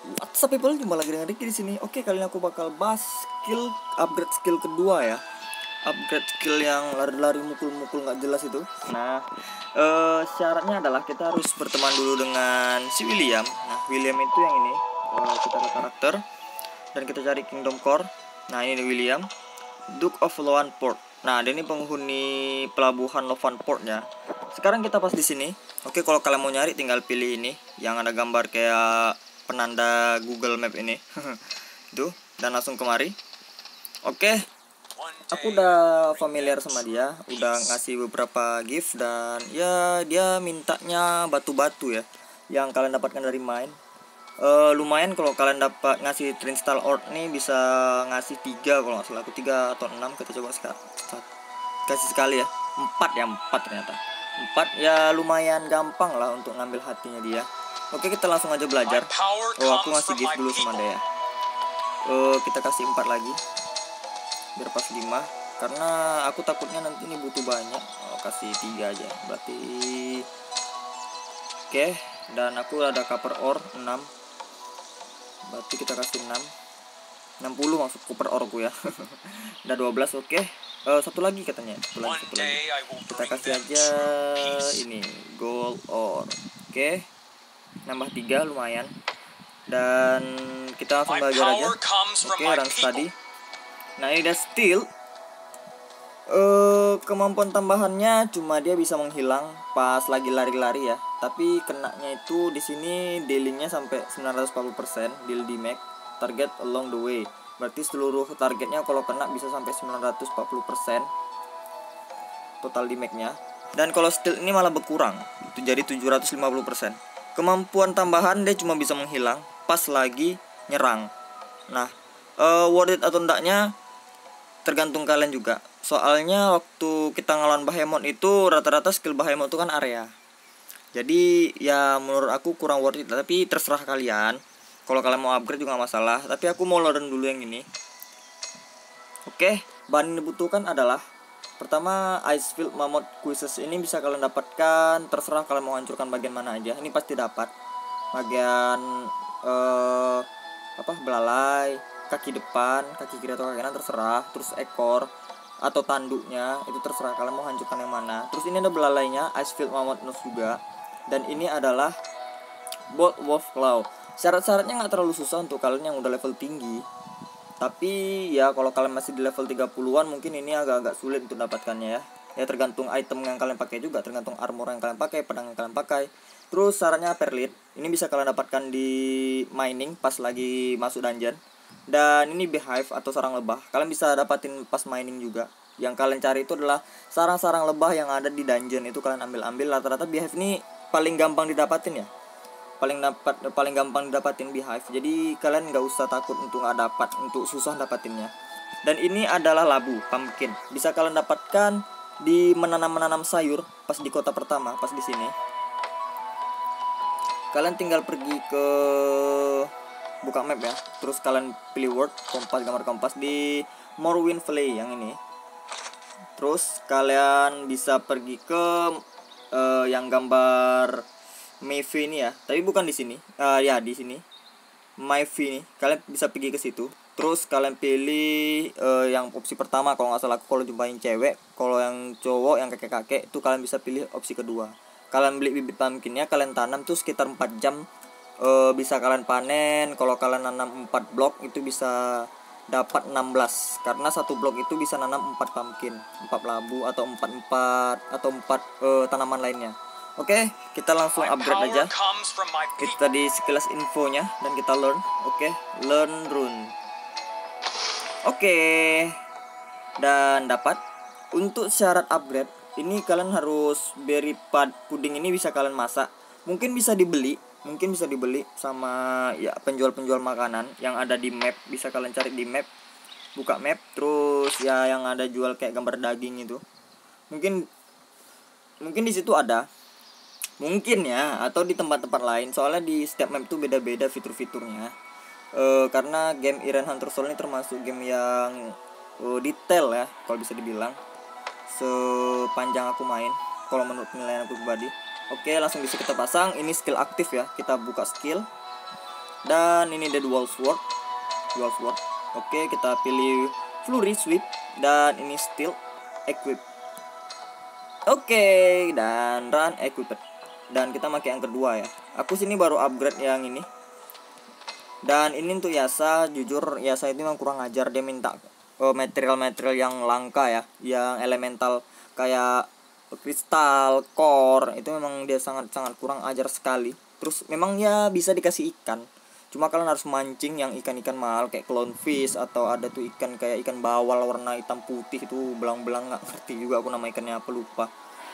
What's up people, jumpa lagi dengan Ricky di sini. Oke, kali ini aku bakal bahas upgrade skill kedua ya. Upgrade skill yang lari-lari mukul-mukul nggak jelas itu. Nah, syaratnya adalah kita harus berteman dulu dengan si William. Nah, William itu yang ini. Kita ke karakter dan kita cari Kingdom Core. Nah, ini William, Duke of Lowanport. Nah, dia ini penghuni pelabuhan Lowanportnya. Sekarang kita pas di sini. Oke, kalau kalian mau nyari tinggal pilih ini yang ada gambar kayak penanda Google Map ini. Tuh, dan langsung kemari. Oke. Aku udah familiar sama dia, udah ngasih beberapa gift dan ya dia mintanya batu-batu ya yang kalian dapatkan dari main. Lumayan kalau kalian dapat ngasih trinstall orb nih, bisa ngasih 3 kalau nggak salah, aku 3 atau 6. Kita coba kasih sekali ya, 4 ternyata 4 ya, lumayan gampang lah untuk ngambil hatinya dia. Oke, kita langsung aja belajar. Aku ngasih gift dulu sama dia. Kita kasih 4 lagi biar pas 5, karena aku takutnya nanti ini butuh banyak. Kasih 3 aja berarti. Oke, dan aku ada copper ore 6, berarti kita kasih 60 maksud copper ore aku ya. Udah 12. Oke. Satu lagi katanya, satu lagi. Kita kasih aja ini gold ore. Oke, nambah 3 lumayan. Dan kita langsung belajar aja. Oke, run study. Nah, ini udah steel. Kemampuan tambahannya cuma dia bisa menghilang pas lagi lari-lari ya. Tapi kenanya itu di sini dealingnya sampai 940% deal damage target along the way. Berarti seluruh targetnya kalau kena bisa sampai 940% total damage-nya. Dan kalau steel ini malah berkurang, itu jadi 750%. Kemampuan tambahan dia cuma bisa menghilang pas lagi nyerang. Nah, worth it atau enggaknya tergantung kalian juga. Soalnya waktu kita ngelawan Behemoth itu rata-rata skill Behemoth itu kan area. Jadi ya menurut aku kurang worth it, tapi terserah kalian. Kalau kalian mau upgrade juga gak masalah, tapi aku mau learn dulu yang ini. Oke, bahan yang dibutuhkan adalah pertama Icefield Mammoth Quizzes. Ini bisa kalian dapatkan, terserah kalian mau hancurkan bagian mana aja. Ini pasti dapat bagian belalai, kaki depan, kaki kiri atau kaki kanan terserah. Terus ekor atau tanduknya itu terserah kalian mau hancurkan yang mana. Terus ini ada belalainya, Icefield Mammoth Nose juga. Dan ini adalah Bolt Wolf Claw. Syarat-syaratnya nggak terlalu susah untuk kalian yang udah level tinggi. Tapi ya kalau kalian masih di level 30-an mungkin ini agak-agak sulit untuk dapatkannya ya. Ya tergantung item yang kalian pakai juga, tergantung armor yang kalian pakai, pedang yang kalian pakai. Terus syaratnya perlit. Ini bisa kalian dapatkan di mining pas lagi masuk dungeon. Dan ini beehive atau sarang lebah. Kalian bisa dapatin pas mining juga. Yang kalian cari itu adalah sarang-sarang lebah yang ada di dungeon, itu kalian ambil. Rata-rata beehive ini paling gampang didapatin ya. Paling gampang didapatin beehive. Jadi kalian nggak usah takut untuk nggak dapat, untuk susah dapatinnya. Dan ini adalah labu pumpkin. Bisa kalian dapatkan di menanam sayur pas di kota pertama, pas di sini. Kalian tinggal pergi ke buka map ya. Terus kalian pilih word gambar kompas di Morrowind Valley yang ini. Terus kalian bisa pergi ke yang gambar Mayfi ini ya, tapi bukan di sini. Ya di sini. Mayfi ini, kalian bisa pergi ke situ. Terus kalian pilih yang opsi pertama kalau nggak salah aku kalau jumpain cewek. Kalau yang cowok yang kakek-kakek itu kalian bisa pilih opsi kedua. Kalian beli bibit pumpkinnya, kalian tanam tuh sekitar 4 jam bisa kalian panen. Kalau kalian nanam 4 blok itu bisa dapat 16, karena satu blok itu bisa nanam 4 pumpkin, 4 labu atau 4 tanaman lainnya. Oke, kita langsung upgrade aja. Kita di sekilas infonya dan kita learn. Oke, learn rune. Oke, dan dapat. Untuk syarat upgrade ini kalian harus berry puding ini bisa kalian masak. Mungkin bisa dibeli sama ya penjual-penjual makanan yang ada di map. Bisa kalian cari di map, buka map, terus ya yang ada jual kayak gambar daging itu. Mungkin di situ ada. Mungkin ya, atau di tempat-tempat lain. Soalnya di setiap map itu beda-beda fitur-fiturnya. Karena game Iron Hunter Soul ini termasuk game yang detail ya, kalau bisa dibilang. Sepanjang aku main, kalau menurut penilaian aku pribadi. Oke, langsung bisa kita pasang. Ini skill aktif ya. Kita buka skill. Dan ini ada dual sword. Oke, kita pilih flurry sweep dan ini steel equip. Oke, dan run equipped. Dan kita pakai yang kedua ya. Aku sini baru upgrade yang ini. Dan ini untuk Yasa, jujur Yasa itu memang kurang ajar, dia minta material-material yang langka ya, yang elemental kayak kristal, core, itu memang dia sangat-sangat kurang ajar sekali. Terus memang ya bisa dikasih ikan, cuma kalian harus mancing yang ikan-ikan mahal kayak clownfish, atau ada tuh ikan kayak ikan bawal warna hitam putih itu belang-belang, nggak ngerti juga aku nama ikannya apa, lupa.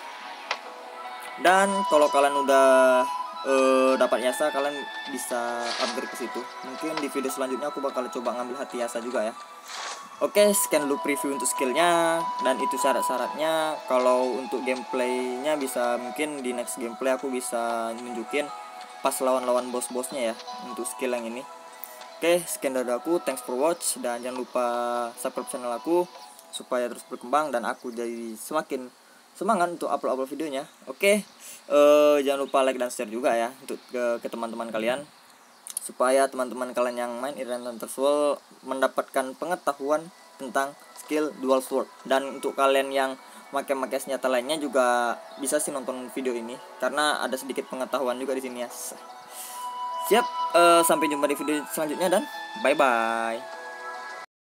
Dan kalau kalian udah dapat Yasa, kalian bisa upgrade ke situ. Mungkin di video selanjutnya aku bakal coba ngambil hati Yasa juga ya. Oke, sekian dulu preview untuk skillnya, dan itu syarat-syaratnya. Kalau untuk gameplaynya bisa mungkin di next gameplay aku bisa nunjukin pas lawan-lawan bos-bosnya ya untuk skill yang ini. Oke, sekian dari aku, thanks for watch, dan jangan lupa subscribe channel aku supaya terus berkembang dan aku jadi semakin semangat untuk upload videonya. Oke, jangan lupa like dan share juga ya untuk ke teman-teman kalian, supaya teman-teman kalian yang main Iron Hunters World mendapatkan pengetahuan tentang skill dual sword. Dan untuk kalian yang pakai senjata lainnya juga bisa sih nonton video ini, karena ada sedikit pengetahuan juga di sini ya. Siap, sampai jumpa di video selanjutnya dan bye bye.